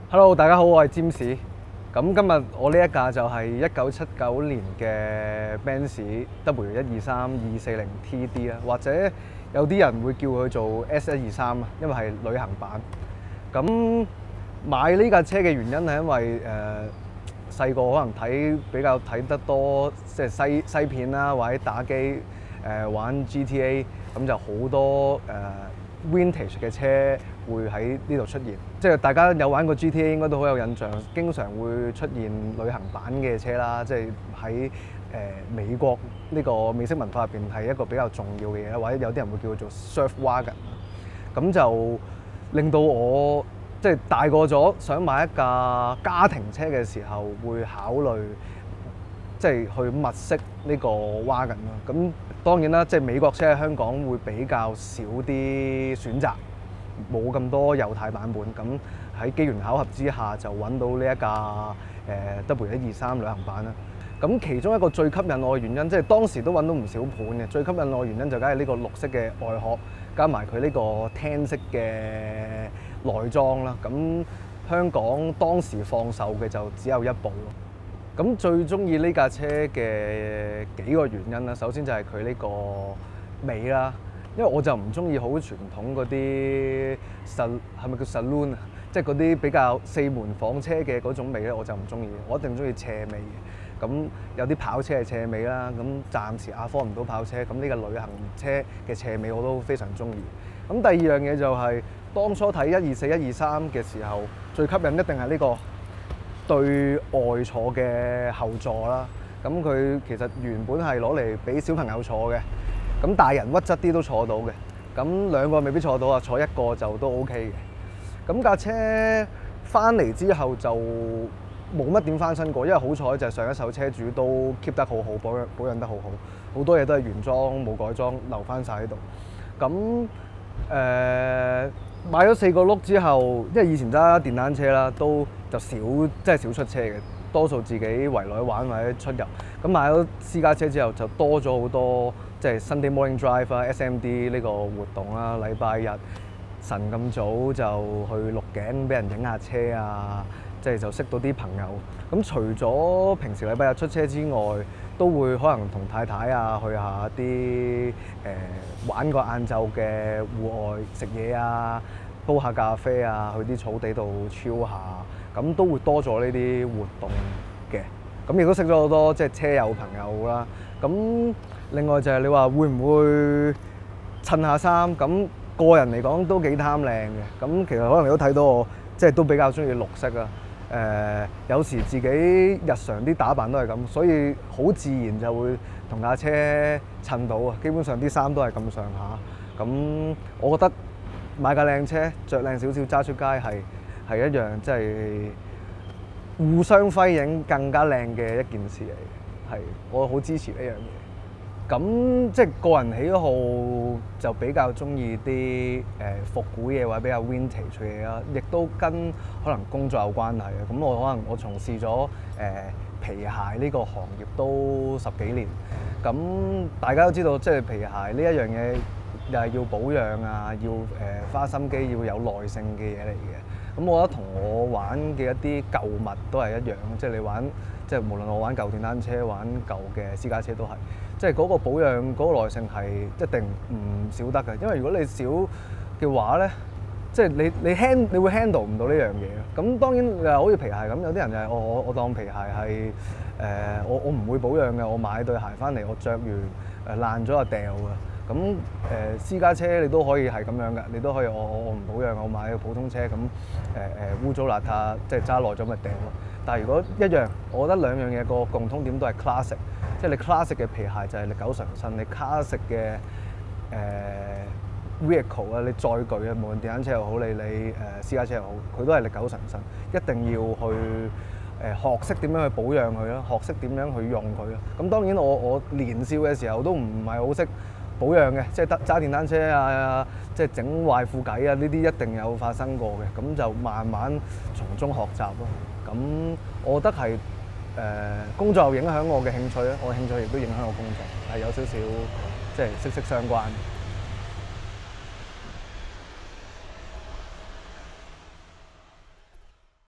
Hello，大家好，我係占士。咁今日我呢一架就係1979年嘅 Benz W123-240TD 啦，或者有啲人會叫佢做 S123啊，因為係旅行版。咁買呢架車嘅原因係因為細個可能比較睇得多即係西片啦，或者打機玩 GTA， 咁就好多Vintage 嘅車會喺呢度出現，即係大家有玩過 GTA 應該都好有印象，經常會出現旅行版嘅車啦，即係喺美國呢個美式文化入邊係一個比較重要嘅嘢，或者有啲人會叫佢做 Surf Wagon， 咁就令到我即係大個咗想買一架家庭車嘅時候，會考慮即係去物色呢個 Wagon 啦。咁當然啦，即係美國車喺香港會比較少啲選擇，冇咁多右軚版本。咁喺機緣巧合之下就揾到呢一架W123旅行版啦。咁其中一個最吸引我嘅原因，即係當時都揾到唔少盤嘅。最吸引我嘅原因就梗係呢個綠色嘅外殼，加埋佢呢個聽式嘅內裝啦。咁香港當時放售嘅就只有一部咯。咁最中意呢架車嘅幾個原因啦，首先就係佢呢個尾啦，因為我就唔中意好傳統嗰啲係咪叫 saloon 啊，即係嗰啲比較四門房車嘅嗰種尾咧，我就唔中意，我一定中意斜尾嘅。咁有啲跑車係斜尾啦，咁暫時afford唔到跑車，咁呢個旅行車嘅斜尾我都非常中意。咁第二樣嘢就係當初睇124、123嘅時候，最吸引一定係呢個對外坐嘅後座啦。咁佢其實原本係攞嚟俾小朋友坐嘅，咁大人屈側啲都坐到嘅。咁兩個未必坐到啊，坐一個就都 OK 嘅。咁架車翻嚟之後就冇乜點翻新過，因為好彩就係上一手車主都 keep 得好好，保養得好好，好多嘢都係原裝冇改裝，留翻晒喺度。咁買咗4個轆之後，因為以前揸電單車啦，都就少即係少出車嘅，多數自己圍內玩或者出入。咁買咗私家車之後，就多咗好多即係 Sunday Morning Drive 啦、SMD 呢個活動啦，禮拜日晨咁早就去鹿頸俾人影下車啊，即係就識到啲朋友。咁除咗平時禮拜日出車之外，都會可能同太太啊去下啲玩個晏晝嘅戶外食嘢啊，煲下咖啡啊，去啲草地度 chill 下，咁都會多咗呢啲活動嘅。咁亦都識咗好多即係車友朋友啦。咁另外就係你話會唔會襯下衫？咁個人嚟講都幾貪靚嘅。咁其實可能你都睇到我即係都比較中意綠色啊。有時自己日常啲打扮都係咁，所以好自然就會同架車襯到啊。基本上啲衫都係咁上下。咁我覺得買架靚車，着靚少少揸出街係一樣即係互相輝映更加靚嘅一件事嚟嘅。係我好支持呢樣嘢。咁即係個人喜好就比較中意啲復古嘢或者比較 vintage 嘅嘢啦，亦都跟可能工作有關係嘅。咁我從事咗皮鞋呢個行業都10幾年。咁大家都知道，即係皮鞋呢一樣嘢又係要保養啊，要花心機，要有耐性嘅嘢嚟嘅。咁我覺得同我玩嘅一啲舊物都係一樣，即係你玩即係無論我玩舊電單車、玩舊嘅私家車都係。即係嗰個保養嗰個耐性係一定唔少得嘅，因為如果你少嘅話咧，即係你會 handle 唔到呢樣嘢。咁當然好似皮鞋咁，有啲人就係我當皮鞋係我唔會保養嘅，我買對鞋翻嚟，我着完爛咗就掉嘅。咁私家車你都可以係咁樣嘅，你都可以我唔保養，我買個普通車咁污糟邋遢，即係揸耐咗咪掉咯。但係如果一樣，我覺得兩樣嘢個共通點都係 classic。即係你 classic 嘅皮鞋就係歷久常新，你 classic 嘅vehicle 啊，你載具啊，無論電單車又好，你私家車又好，佢都係歷久常新，一定要去學識點樣去保養佢啦，學識點樣去用佢啦。咁當然我年少嘅時候都唔係好識保養嘅，即係揸電單車啊，即係整壞副偈啊，呢啲一定有發生過嘅，咁就慢慢從中學習咯。咁我覺得係工作影響我嘅興趣咧，我嘅興趣亦都影響我工作，係有少少即係息息相關。